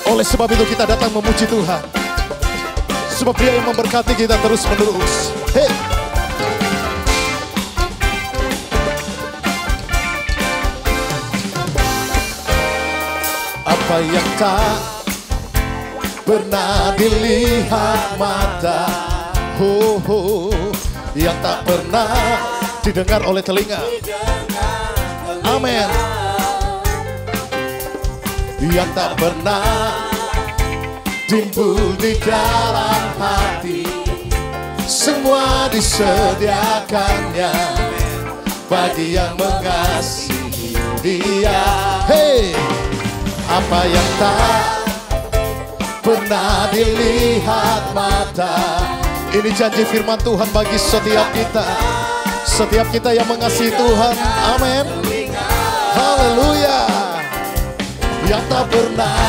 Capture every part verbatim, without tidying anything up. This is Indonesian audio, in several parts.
Oleh sebab itu kita datang memuji Tuhan. Sebab Dia yang memberkati kita terus menerus. Hei. Apa yang tak pernah dilihat mata, oh, oh, yang tak pernah didengar oleh telinga. Amin. Yang tak pernah timbul di dalam hati, semua disediakannya bagi yang mengasihi Dia. Hey, apa yang tak pernah dilihat mata. Ini janji firman Tuhan bagi setiap kita, setiap kita yang mengasihi Tuhan. Amin. Haleluya. Yang tak pernah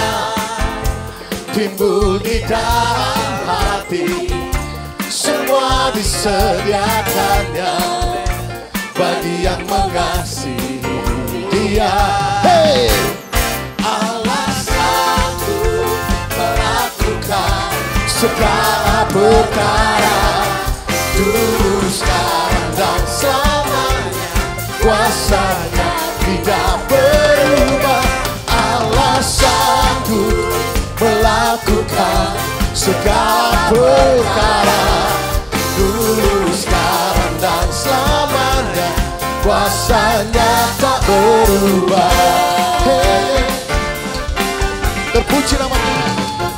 timbul di dalam hati, semua disediakannya bagi yang mengasihi Dia. Hey, Allah sanggup melakukan segala perkara, dulu, sekarang, dan selamanya. Kuasanya tidak berubah. Allah sanggup melakukan segala perkara, dulu, sekarang, dan selamanya. Kuasanya tak berubah. Hey, terpuji nama Tuhan.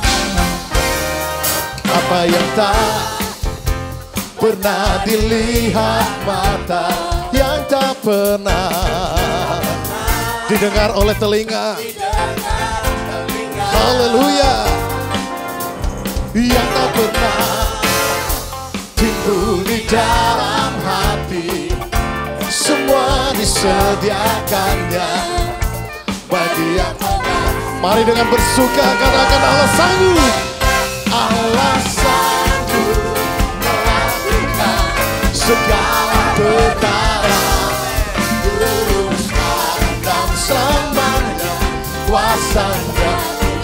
Apa yang tak pernah dilihat mata, yang tak pernah didengar oleh telinga. Haleluya. Yang tak pernah timbul di dalam hati, semua disediakannya bagi yang mengasihi. Mari dengan bersuka karena Allah sanggup. Allah sanggup melakukan segala perkara, dulu, sekarang, dan selamanya. Kuasanya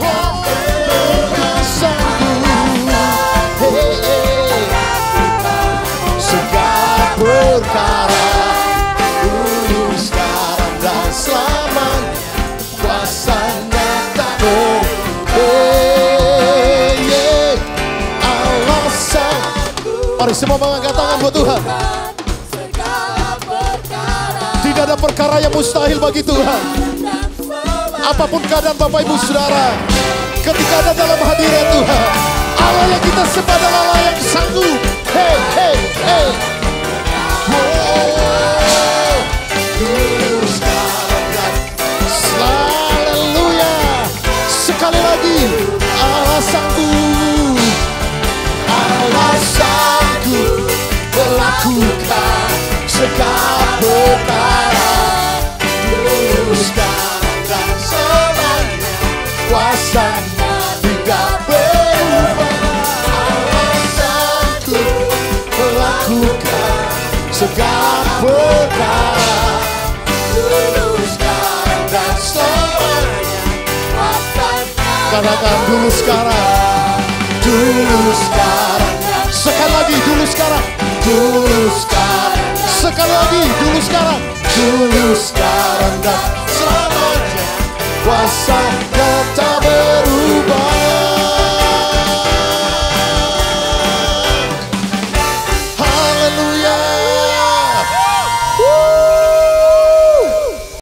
Allah sanggup, hey, hey, segala perkara, dulu, sekarang, dan selamanya. Kuasanya tak berubah. Hey, yeah. Allah sanggup. Mari semua mengangkat tangan buat Tuhan. Tidak ada perkara yang mustahil bagi Tuhan. Apapun keadaan Bapak Ibu Saudara, ketika ada dalam hadirat Tuhan, Allah yang kita sembah adalah Allah yang sanggup. Hey, hey, hey. Wow. Haleluya. Sekali lagi, Allah sanggup. Allah sanggup melakukan segala perkara, dulu, sekarang, dan selamanya. Kuasanya tidak berubah. Allah sanggup melakukan segala perkara, dulu, sekarang, dan selamanya. Katakan dulu, sekarang, dulu, sekarang. Sekali lagi, dulu, sekarang, dulu, sekarang. Sekali lagi, dulu, sekarang, dulu, sekarang, dan selamanya. Kuasanya